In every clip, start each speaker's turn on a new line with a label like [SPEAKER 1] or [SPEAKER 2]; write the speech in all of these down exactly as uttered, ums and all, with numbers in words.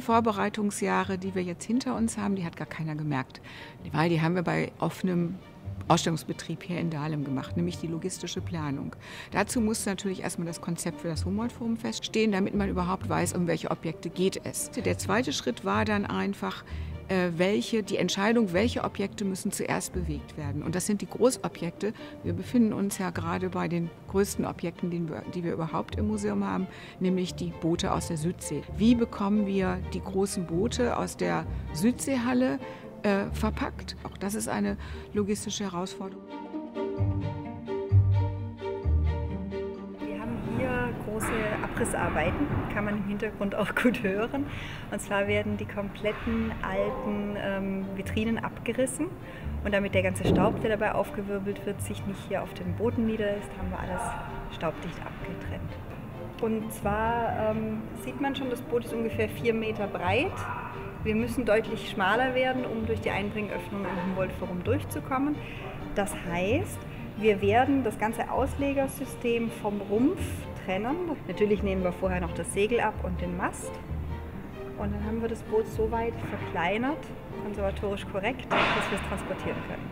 [SPEAKER 1] zehn Vorbereitungsjahre, die wir jetzt hinter uns haben, die hat gar keiner gemerkt. Weil die haben wir bei offenem Ausstellungsbetrieb hier in Dahlem gemacht, nämlich die logistische Planung. Dazu musste natürlich erstmal das Konzept für das Humboldt-Forum feststehen, damit man überhaupt weiß, um welche Objekte geht es. Der zweite Schritt war dann einfach, welche, die Entscheidung, welche Objekte müssen zuerst bewegt werden. Und das sind die Großobjekte. Wir befinden uns ja gerade bei den größten Objekten, die wir, die wir überhaupt im Museum haben, nämlich die Boote aus der Südsee. Wie bekommen wir die großen Boote aus der Südseehalle äh, verpackt? Auch das ist eine logistische Herausforderung.
[SPEAKER 2] Große Abrissarbeiten, kann man im Hintergrund auch gut hören. Und zwar werden die kompletten alten ähm, Vitrinen abgerissen und damit der ganze Staub, der dabei aufgewirbelt wird, sich nicht hier auf den Boden niederlässt, haben wir alles staubdicht abgetrennt. Und zwar ähm, sieht man schon, das Boot ist ungefähr vier Meter breit. Wir müssen deutlich schmaler werden, um durch die Einbringöffnung im Humboldt-Forum durchzukommen. Das heißt, wir werden das ganze Auslegersystem vom Rumpf trennen. Natürlich nehmen wir vorher noch das Segel ab und den Mast. Und dann haben wir das Boot so weit verkleinert, konservatorisch korrekt, dass wir es transportieren können.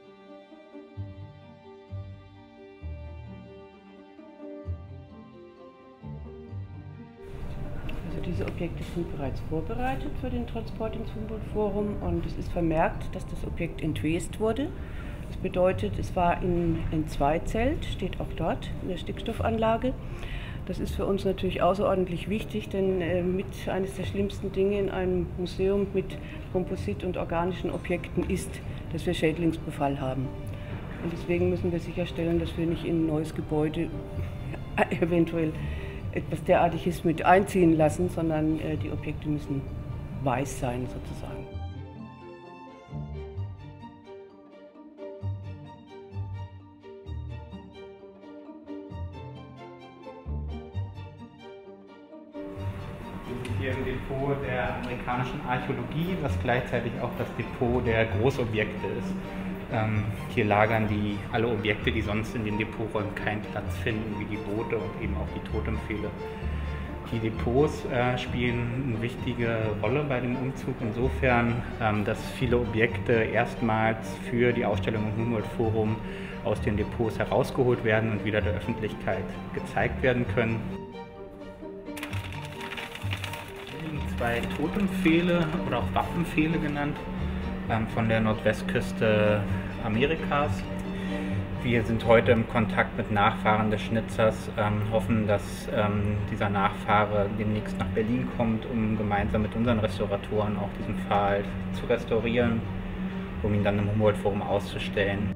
[SPEAKER 3] Also diese Objekte sind bereits vorbereitet für den Transport ins Humboldt-Forum und es ist vermerkt, dass das Objekt entwest wurde. Das bedeutet, es war in, in Zweizelt, steht auch dort in der Stickstoffanlage. Das ist für uns natürlich außerordentlich wichtig, denn äh, mit eines der schlimmsten Dinge in einem Museum mit Komposit- und organischen Objekten ist, dass wir Schädlingsbefall haben. Und deswegen müssen wir sicherstellen, dass wir nicht in ein neues Gebäude eventuell etwas derartiges mit einziehen lassen, sondern äh, die Objekte müssen weiß sein sozusagen.
[SPEAKER 4] Hier im Depot der amerikanischen Archäologie, was gleichzeitig auch das Depot der Großobjekte ist. Ähm, hier lagern die alle Objekte, die sonst in den Depoträumen keinen Platz finden, wie die Boote und eben auch die Totempfähle. Die Depots äh, spielen eine wichtige Rolle bei dem Umzug insofern, ähm, dass viele Objekte erstmals für die Ausstellung im Humboldt-Forum aus den Depots herausgeholt werden und wieder der Öffentlichkeit gezeigt werden können. Zwei Totempfähle oder auch Wappenpfähle genannt, ähm, von der Nordwestküste Amerikas. Wir sind heute im Kontakt mit Nachfahren des Schnitzers, ähm, hoffen, dass ähm, dieser Nachfahre demnächst nach Berlin kommt, um gemeinsam mit unseren Restauratoren auch diesen Pfahl zu restaurieren, um ihn dann im Humboldt-Forum auszustellen.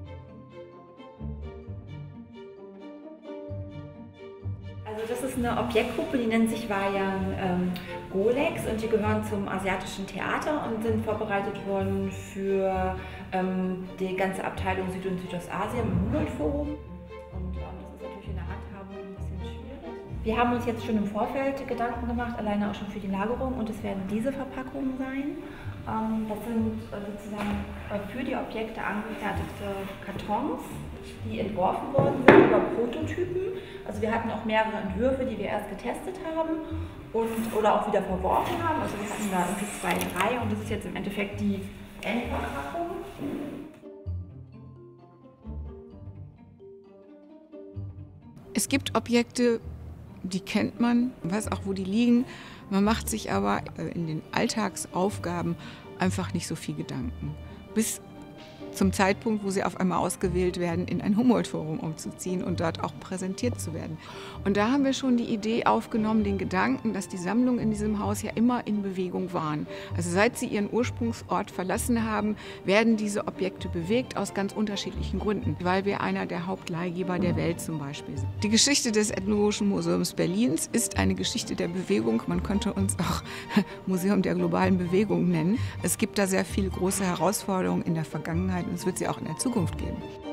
[SPEAKER 5] Also das ist eine Objektgruppe, die nennt sich Wayan ähm, Golex und die gehören zum Asiatischen Theater und sind vorbereitet worden für ähm, die ganze Abteilung Süd- und Südostasien im Humboldt-Forum. Und ähm, das ist natürlich in der Handhabung ein bisschen schwierig. Wir haben uns jetzt schon im Vorfeld Gedanken gemacht, alleine auch schon für die Lagerung, und es werden diese Verpackungen sein. Ähm, das sind äh, sozusagen äh, für die Objekte angefertigte Kartons, die entworfen worden sind über Prototypen. Also wir hatten auch mehrere Entwürfe, die wir erst getestet haben und, oder auch wieder verworfen haben. Also wir hatten da irgendwie zwei, drei und das ist jetzt im Endeffekt die Endverpackung.
[SPEAKER 1] Es gibt Objekte, die kennt man, weiß auch, wo die liegen. Man macht sich aber in den Alltagsaufgaben einfach nicht so viel Gedanken. Bis zum Zeitpunkt, wo sie auf einmal ausgewählt werden, in ein Humboldt-Forum umzuziehen und dort auch präsentiert zu werden. Und da haben wir schon die Idee aufgenommen, den Gedanken, dass die Sammlungen in diesem Haus ja immer in Bewegung waren. Also seit sie ihren Ursprungsort verlassen haben, werden diese Objekte bewegt aus ganz unterschiedlichen Gründen, weil wir einer der Hauptleihgeber der Welt zum Beispiel sind. Die Geschichte des Ethnologischen Museums Berlins ist eine Geschichte der Bewegung. Man könnte uns auch Museum der globalen Bewegung nennen. Es gibt da sehr viele große Herausforderungen in der Vergangenheit und es wird sie auch in der Zukunft geben.